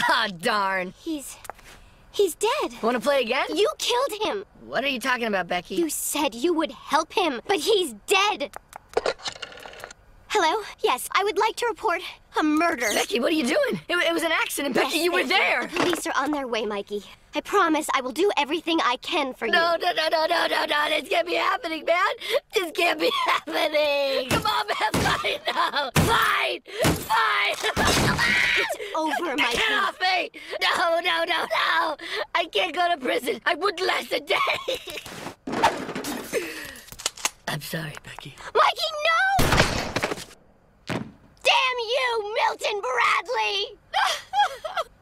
Ah, darn. He's dead. Want to play again? You killed him. What are you talking about, Becky? You said you would help him, but he's dead. Hello? Yes, I would like to report a murder. Becky, what are you doing? It was an accident, Becky. Yes, you were thank there. The police are on their way, Mikey. I promise I will do everything I can for you. No. This can't be happening, man. This can't be happening. Come on, man. Fine now. Fine. It's over, Mikey. Get off me. No. I can't go to prison. I wouldn't last a day. I'm sorry, Becky. Mikey, no! Damn you, Milton Bradley!